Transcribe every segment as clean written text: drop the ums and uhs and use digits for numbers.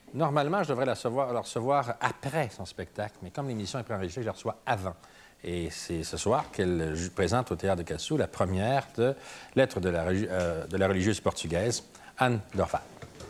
Normalement, je devrais la recevoir après son spectacle, mais comme l'émission est préenregistrée, je la reçois avant. Et c'est ce soir qu'elle présente au Théâtre de Cassou la première de Lettres de la religieuse portugaise, Anne Dorval.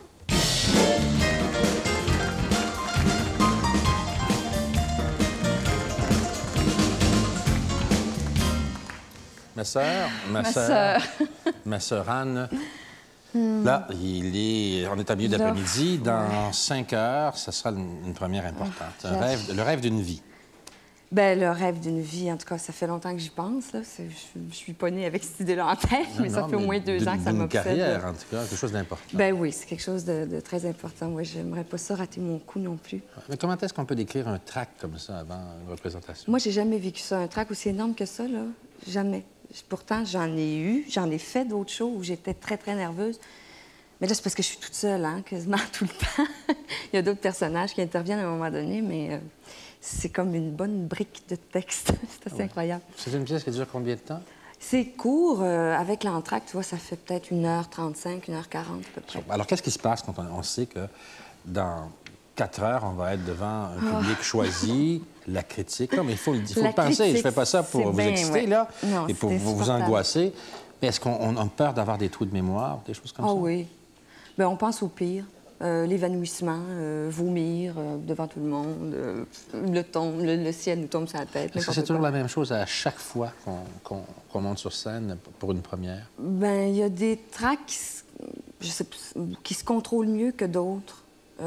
Ma sœur Anne, là, on est à milieu d'après-midi. Dans 5 heures, ce sera une première importante. Le rêve d'une vie. Bien, le rêve d'une vie, en tout cas, ça fait longtemps que j'y pense. Là. Je suis pas née avec cette idée-là en tête, mais ça fait au moins 2 ans que ça m'obsède. Une carrière, en tout cas, quelque chose d'important. Ben oui, c'est quelque chose de très important. Moi, j'aimerais pas ça rater mon coup non plus. Mais comment est-ce qu'on peut décrire un tract comme ça avant une représentation? Moi, j'ai jamais vécu ça. Un tract aussi énorme que ça, là, jamais. Pourtant, j'en ai fait d'autres shows où j'étais très, très nerveuse. Mais là, c'est parce que je suis toute seule, hein, quasiment tout le temps. Il y a d'autres personnages qui interviennent à un moment donné, mais c'est comme une bonne brique de texte. C'est assez incroyable. C'est une pièce qui dure combien de temps? C'est court. Avec l'entracte, tu vois, ça fait peut-être 1h35, 1h40 à peu près. Alors, qu'est-ce qui se passe quand on sait que dans 4 heures, on va être devant un public choisi, la critique? Non, mais il faut le penser. Je ne fais pas ça pour vous exciter, là, non, et pour vous angoisser. Mais est-ce qu'on a peur d'avoir des trous de mémoire, des choses comme ça? Ah oui. Bien, on pense au pire. L'évanouissement, vomir devant tout le monde, le ciel nous tombe sur la tête. Est-ce que c'est toujours la même chose à chaque fois qu'on monte sur scène pour une première? Bien, il y a des tracts qui se contrôlent mieux que d'autres.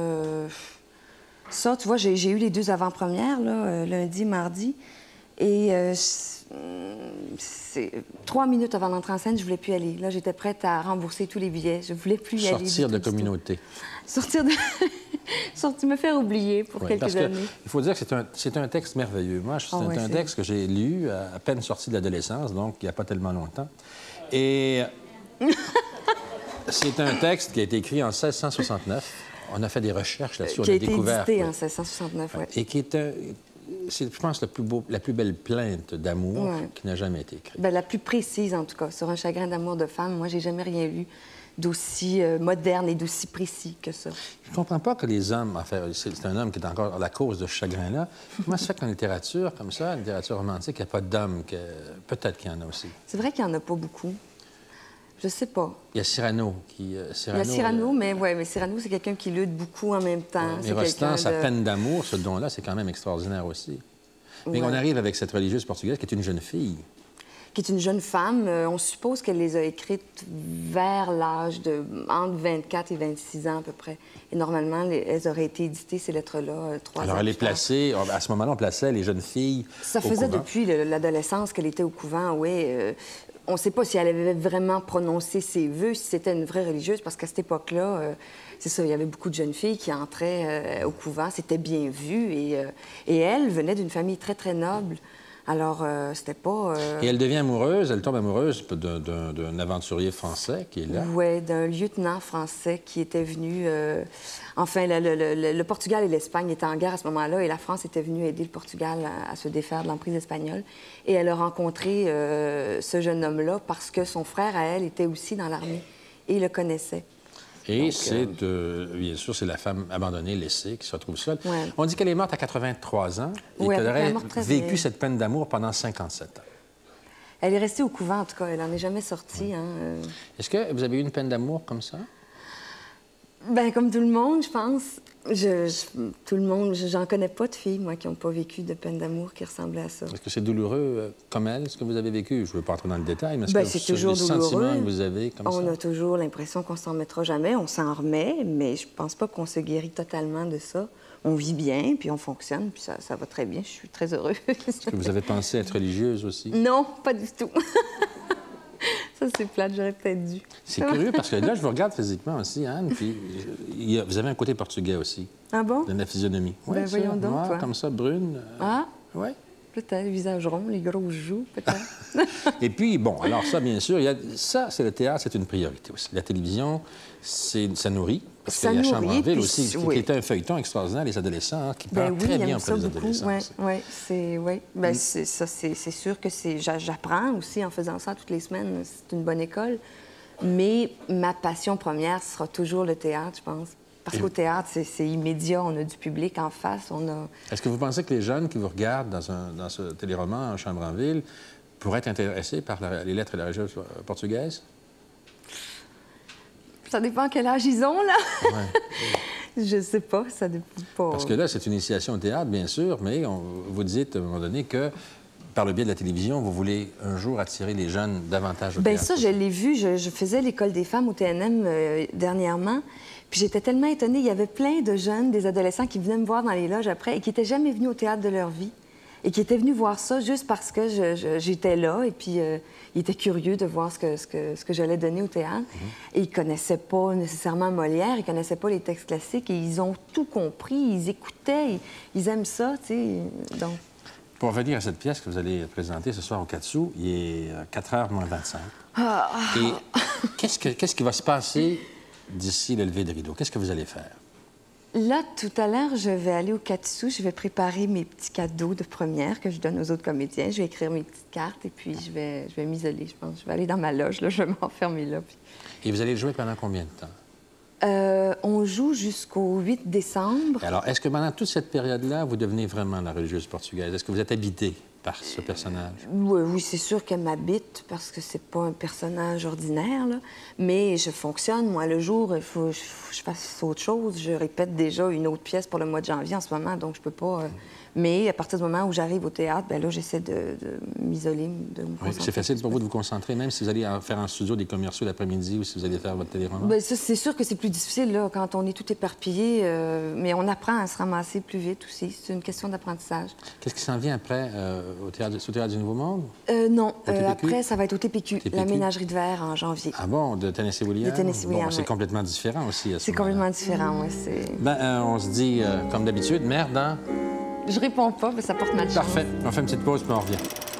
Ça, tu vois, j'ai eu les 2 avant-premières, là, lundi, mardi, et 3 minutes avant d'entrer en scène, je voulais plus aller. Là, j'étais prête à rembourser tous les billets. Je voulais plus y aller. Sortir de communauté. Sortir de... me faire oublier pour quelques années. Il faut dire que c'est un texte merveilleux. Moi, c'est un texte que j'ai lu à peine sorti de l'adolescence, donc il n'y a pas tellement longtemps. Et c'est un texte qui a été écrit en 1669. On a fait des recherches là-dessus, on a découvert... Qui a été édité en 1669, oui. Et qui est, je pense, la plus belle plainte d'amour qui n'a jamais été écrite. Bien, la plus précise, en tout cas, sur un chagrin d'amour de femme. Moi, j'ai jamais rien lu d'aussi moderne et d'aussi précis que ça. Je ne comprends pas que les hommes... Enfin, c'est un homme qui est encore la cause de ce chagrin-là. Comment ça fait qu'en littérature, comme ça, en littérature romantique, il n'y a pas d'hommes? Peut-être qu'il y en a aussi. C'est vrai qu'il n'y en a pas beaucoup. Je sais pas. Il y a Cyrano qui... il y a Cyrano, mais Cyrano, c'est quelqu'un qui lutte beaucoup en même temps. Mais Rostand, sa peine d'amour, ce don-là, c'est quand même extraordinaire aussi. Mais on arrive avec cette religieuse portugaise qui est une jeune fille. Qui est une jeune femme. On suppose qu'elle les a écrites vers l'âge de... entre 24 et 26 ans, à peu près. Et normalement, elles auraient été éditées, ces lettres-là, 3 ans. Alors, elle est placée... À ce moment-là, on plaçait les jeunes filles Ça faisait depuis l'adolescence qu'elle était au couvent, oui. On ne sait pas si elle avait vraiment prononcé ses vœux, si c'était une vraie religieuse, parce qu'à cette époque-là, c'est ça, il y avait beaucoup de jeunes filles qui entraient au couvent, c'était bien vu, et elle venait d'une famille très, très noble. Alors, c'était pas... Et elle devient amoureuse, elle tombe amoureuse d'un aventurier français qui est là. Oui, d'un lieutenant français qui était venu... Enfin, le Portugal et l'Espagne étaient en guerre à ce moment-là, et la France était venue aider le Portugal à se défaire de l'emprise espagnole. Et elle a rencontré ce jeune homme-là parce que son frère, à elle, était aussi dans l'armée, et il le connaissait. Et c'est, bien sûr, c'est la femme abandonnée, laissée, qui se retrouve seule. Ouais. On dit qu'elle est morte à 83 ans et qu'elle aurait vécu cette peine d'amour pendant 57 ans. Elle est restée au couvent, en tout cas. Elle n'en est jamais sortie. Hein. Est-ce que vous avez eu une peine d'amour comme ça? Bien, comme tout le monde, je pense. Tout le monde, j'en connais pas de filles, moi, qui n'ont pas vécu de peine d'amour qui ressemblait à ça. Est-ce que c'est douloureux comme elle, ce que vous avez vécu? Je ne veux pas entrer dans le détail, mais c'est toujours douloureux. Le sentiment que vous avez comme ça? On a toujours l'impression qu'on s'en remettra jamais. On s'en remet, mais je pense pas qu'on se guérit totalement de ça. On vit bien, puis on fonctionne, puis ça va très bien. Je suis très heureuse. Est-ce que vous avez pensé être religieuse aussi? Non, pas du tout. Ça, c'est plate, j'aurais peut-être dû. C'est curieux, parce que là, je vous regarde physiquement aussi, Anne, puis vous avez un côté portugais aussi. Ah bon? De la physionomie. Oui, ben, voyons donc, noir, toi. comme ça, brune. Ah? Oui. Peut-être, le visage rond, les grosses joues, peut-être. Et puis, bon, alors ça, bien sûr, ça, c'est le théâtre, c'est une priorité aussi. La télévision, ça nourrit. Parce qu'il y a la Chambre en ville aussi, qui était un feuilleton extraordinaire, les adolescents, qui parlent très bien auprès des adolescents. Oui. Ben, ça, c'est sûr que j'apprends aussi en faisant ça toutes les semaines. C'est une bonne école. Mais ma passion première sera toujours le théâtre, je pense. Parce qu'au théâtre, c'est immédiat, on a du public en face, on a... Est-ce que vous pensez que les jeunes qui vous regardent dans ce téléroman, Chambre en ville, pourraient être intéressés par les lettres de la religieuse portugaise? Ça dépend quel âge ils ont, là. Ouais. Je sais pas, ça dépend pas. Parce que là, c'est une initiation au théâtre, bien sûr, mais vous dites à un moment donné que, par le biais de la télévision, vous voulez un jour attirer les jeunes davantage au Bien, théâtre. ça, je l'ai vu. Je faisais l'École des femmes au TNM dernièrement. Puis j'étais tellement étonnée. Il y avait plein de jeunes, des adolescents qui venaient me voir dans les loges après et qui n'étaient jamais venus au théâtre de leur vie. Et qui étaient venus voir ça juste parce que j'étais là. Et puis, ils étaient curieux de voir ce que j'allais donner au théâtre. Et ils ne connaissaient pas nécessairement Molière, ils ne connaissaient pas les textes classiques. Et ils ont tout compris, ils écoutaient, ils aiment ça, tu sais. Donc... Pour revenir à cette pièce que vous allez présenter ce soir au Quat'Sous, il est 4h moins 25. Et qu'est-ce qui va se passer d'ici le lever de rideau? Qu'est-ce que vous allez faire? Là, tout à l'heure, je vais aller au Quat'Sous. Je vais préparer mes petits cadeaux de première que je donne aux autres comédiens. Je vais écrire mes petites cartes et puis je vais m'isoler, je pense. Je vais aller dans ma loge, là. Je vais m'enfermer là. Puis... Et vous allez jouer pendant combien de temps? On joue jusqu'au 8 décembre. Alors, est-ce que pendant toute cette période-là, vous devenez vraiment la religieuse portugaise? Est-ce que vous êtes habité par ce personnage? Oui, c'est sûr qu'elle m'habite parce que c'est pas un personnage ordinaire, là. Mais je fonctionne. Moi, le jour, il faut que je fasse autre chose. Je répète déjà une autre pièce pour le mois de janvier en ce moment, donc je peux pas... Mais à partir du moment où j'arrive au théâtre, bien là, j'essaie de m'isoler, de me concentrer. Oui, c'est facile pour vous de vous concentrer, même si vous allez faire en studio des commerciaux l'après-midi ou si vous allez faire votre téléroman? Bien, ça, c'est sûr que c'est plus difficile, là, quand on est tout éparpillé. Mais on apprend à se ramasser plus vite aussi. C'est une question d'apprentissage. Qu'est-ce qui s'en vient après au théâtre du Nouveau Monde? Non. Après, ça va être au TPQ, la ménagerie de verre en janvier. Ah bon, de Tennessee Williams? De Tennessee Williams, c'est complètement différent aussi à ce moment-là. C'est complètement différent, oui. Ben, on se dit, comme d'habitude, merde, hein? Je réponds pas, mais ça porte malchance. Parfait. On fait une petite pause, puis on revient.